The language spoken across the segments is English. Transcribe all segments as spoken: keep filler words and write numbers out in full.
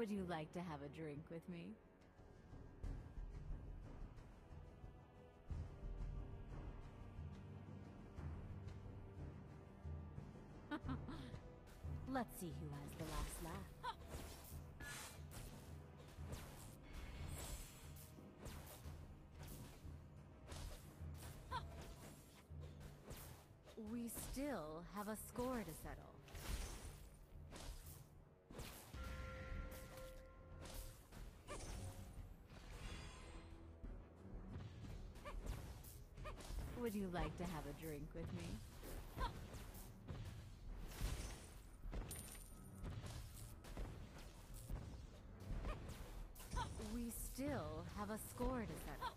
Would you like to have a drink with me? Let's see who has the last laugh. We still have a score to settle. Would you like to have a drink with me? We still have a score to settle.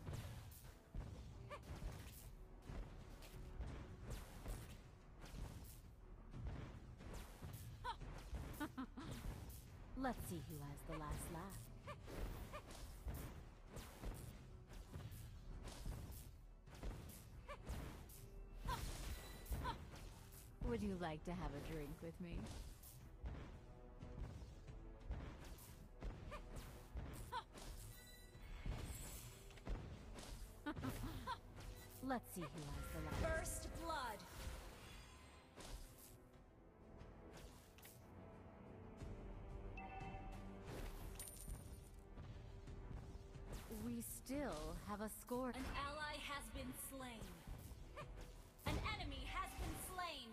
Let's see who has the last laugh. Would you like to have a drink with me? Let's see who has the last. First blood. We still have a score. An ally has been slain. An enemy has been slain.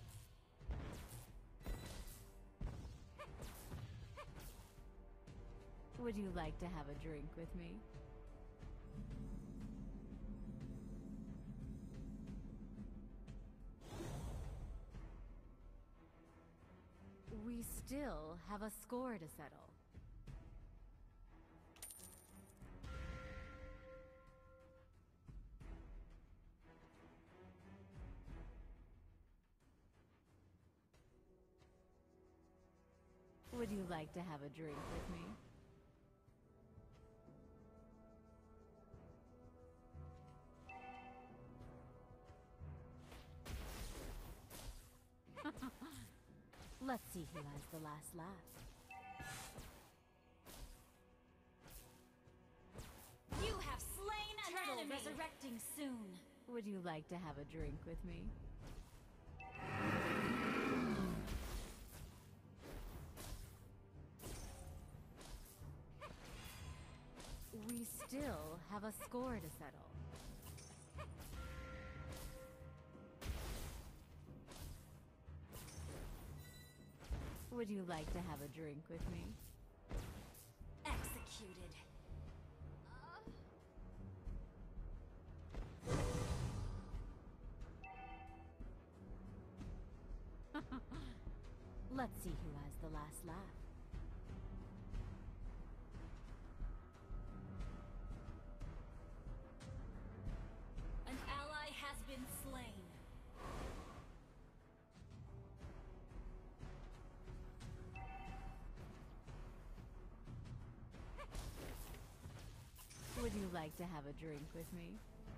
Would you like to have a drink with me? We still have a score to settle. Would you like to have a drink with me? Let's see who has the last laugh. You have slain an Turtle enemy. resurrecting soon. Would you like to have a drink with me? We still have a score to settle. Would you like to have a drink with me? Executed. Let's see who has the last laugh. An ally has been slain. Would you like to have a drink with me?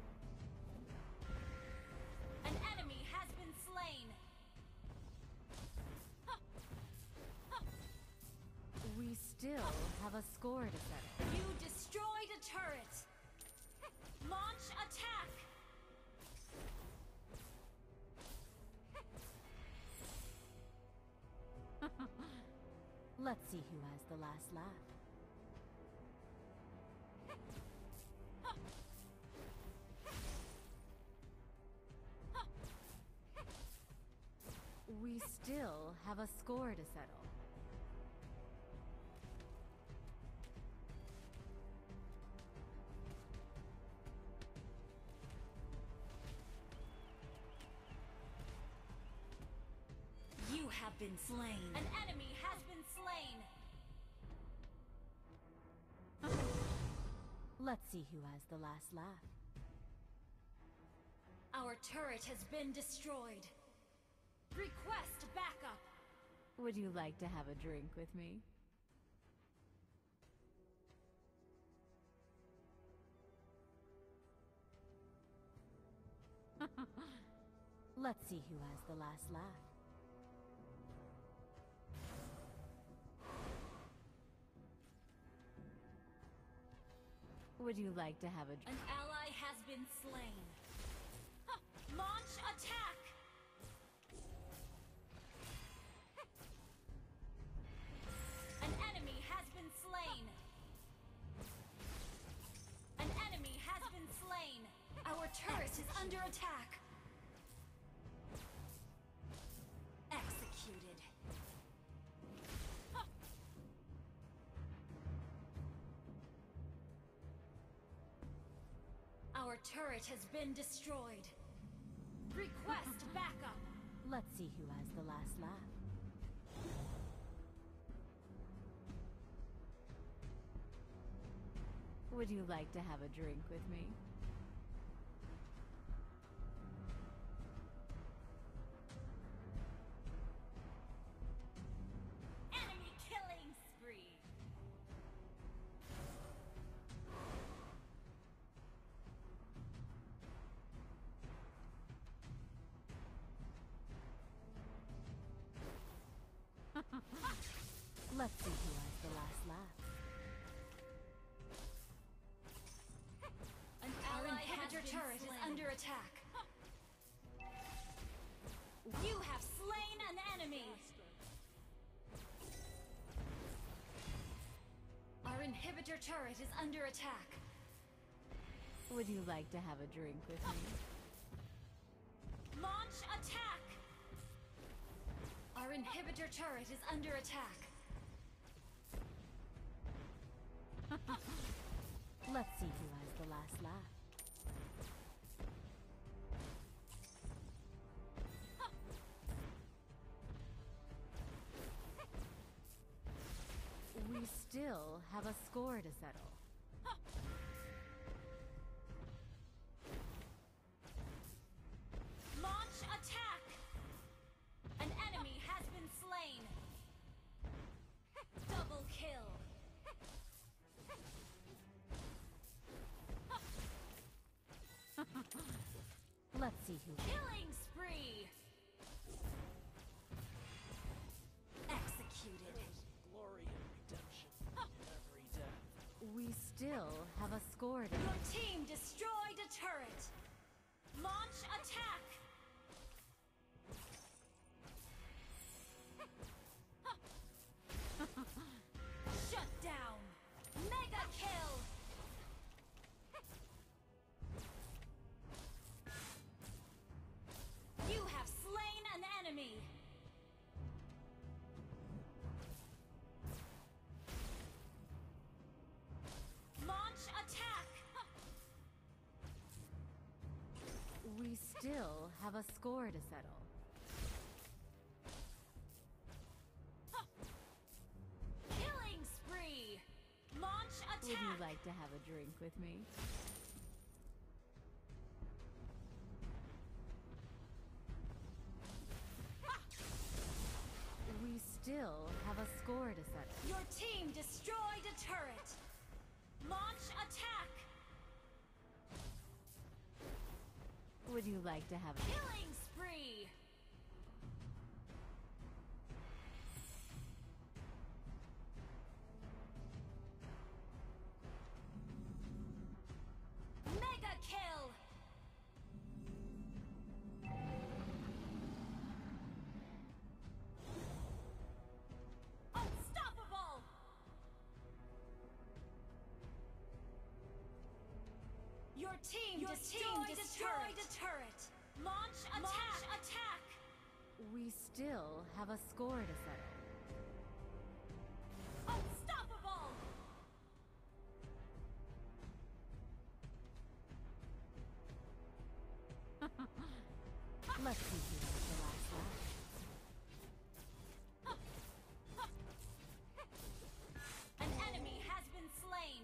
An enemy has been slain. We still have a score to settle. You destroyed a turret. Launch attack. Let's see who has the last laugh. We still have a score to settle. You have been slain. An enemy has been slain. Let's see who has the last laugh. Our turret has been destroyed. Request backup. Would you like to have a drink with me? Let's see who has the last laugh. Would you like to have a An ally has been slain. Huh. Launch attack! An enemy has been slain. An enemy has been slain. Our turret is under attack. Executed. Huh. Our turret has been destroyed. Request backup. Let's see who has the last laugh. Would you like to have a drink with me? Enemy killing spree. Let's see who has the last laugh. An Our ally has inhibitor been turret is slain. under attack. You have slain an enemy. Our inhibitor turret is under attack. Would you like to have a drink with me? Launch attack. Our inhibitor turret is under attack. Let's see who has the last laugh. We still have a score to settle. Launch attack. An enemy has been slain. Double kill. Let's see who. Killing spree. Executed. Glory and redemption in every death. We still have a score to Your team destroyed a turret. Launch attack. Shut down. Mega kill. You have slain an enemy. Launch attack. We still have a score to settle. Killing spree. Launch attack. Would you like to have a drink with me? We still have a score to settle. Your team destroyed a turret. Launch attack. Would you like to have a Killing spree. Mega kill. Unstoppable. Your team Your destroyed, team a destroyed turret. a turret. Launch attack. Launch attack. We still have a score to settle. Unstoppable. Let's see who has the last laugh. An enemy has been slain.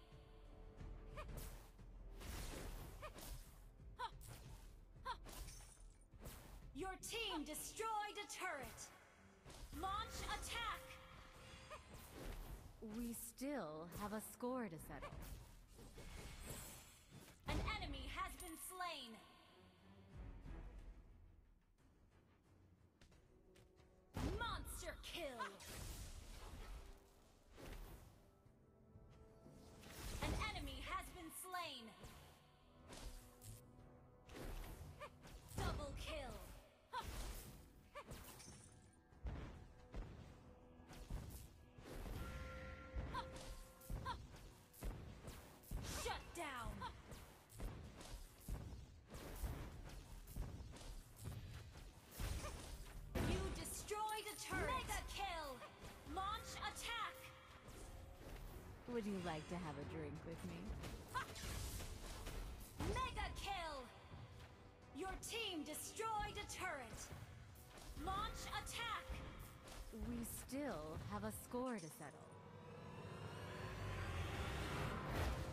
Your team destroyed a turret. Launch attack. We still have a score to settle. An enemy has been slain. Monster kill. An enemy has Would you like to have a drink with me? Mega kill! Your team destroyed a turret. Launch attack! We still have a score to settle.